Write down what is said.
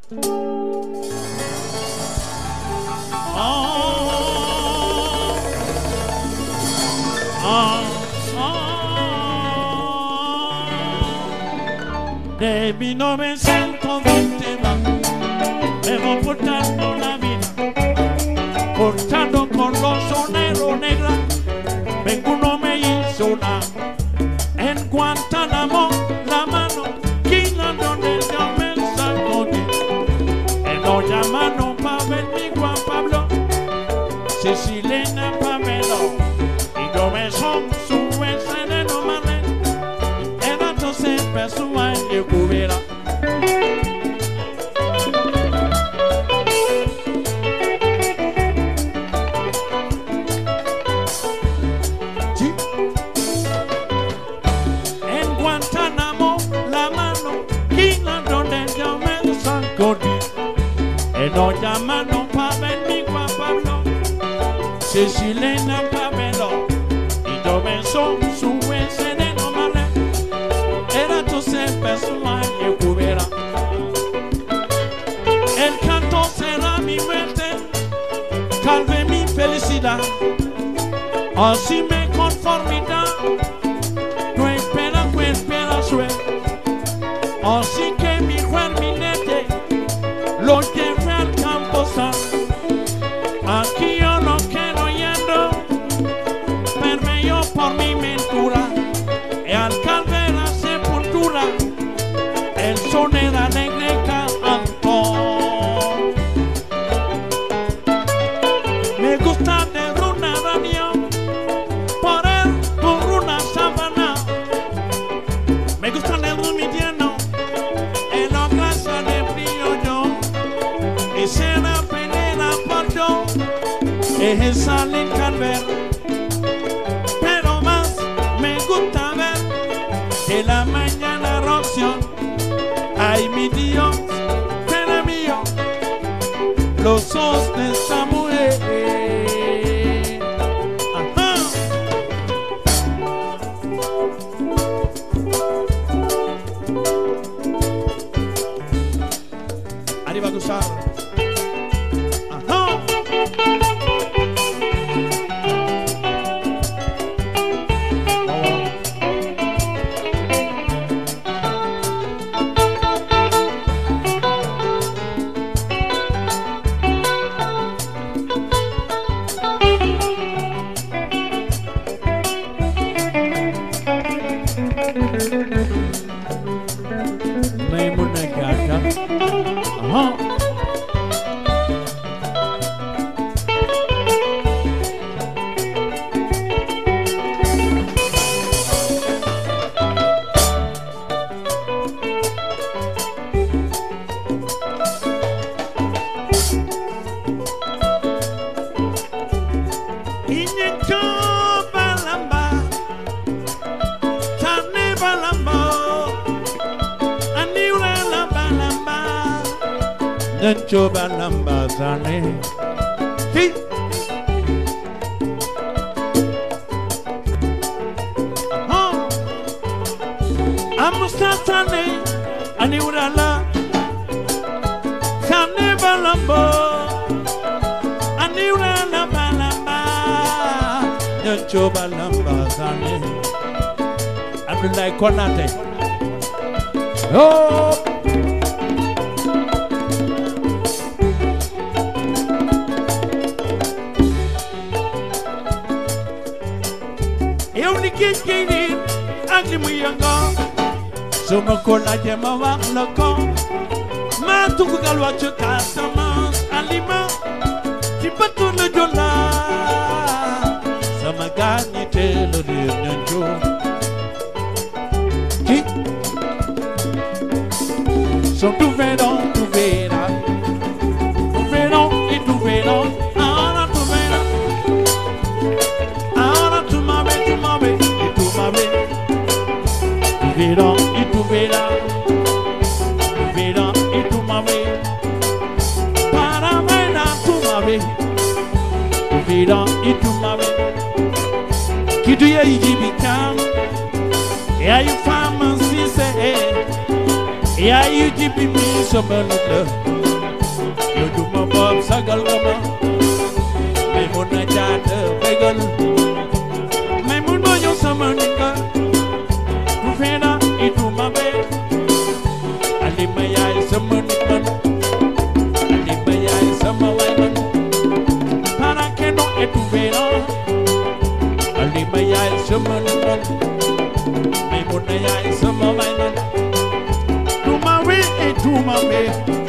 De 1920 me voy portando la vida, portando con los soneros negros. Ninguno me hizo nada. En Guantánamo la mano quitando del me sacó. En olla mano pa' ver mi Juan Pablo, Sicilena Pamelo, y yo me son su veneno mané. Era entonces persona y cubera. En Guantánamo la mano quitando del me sacó. En olla mano pa' ver mi Juan Pablo, Sicilena Pamelo, y yo me son su veneno mané. Era entonces persona y cubera. El canto será mi muerte, calve mi felicidad. Así me conformidad, no espera suerte. Así que mi germinete lo llevé al campo san. Aquí yo no quiero yendo, permeó por mi mentura, y al calver la sepultura, el sonera alegre cantó. Me gusta de runa radio, por él por runa sabana. Me gusta de rumidiano, en la casa de frío yo, y será pelea por yo. Es sale en calver, pero más me gusta ver que la mañana rocción. Ay mi Dios, era mío, los ojos de esta mujer. Ajá. Arriba a gozar. Ajá. Coba lambazane, sí. Amustasane, aniurala, sane balambo, aniurala balamba, coba lambazane. Abdullah Konate. Oh. Kini angli muyanga sono kola jema wa loko ma tuku galwa chuka sama alima tipatu le jola sama gani telo de njo ki so tu verão e tu verão ahora tu verás ahora tu mame verão e tu verás, e tu mame, para verás tu mame, verão e tu mame, que tu ia ibicam, e aí o fama se e aí o de mim sobre o yow duma bopp sagal nga ma may mun a jaata bégal may mun a ñëw sama nit nga du feena ituma be alima yaay sama nit man alima yaay sama way man para que no etuviera alima yaay sama nit man may mun a yaay sama way man tuma we etuma be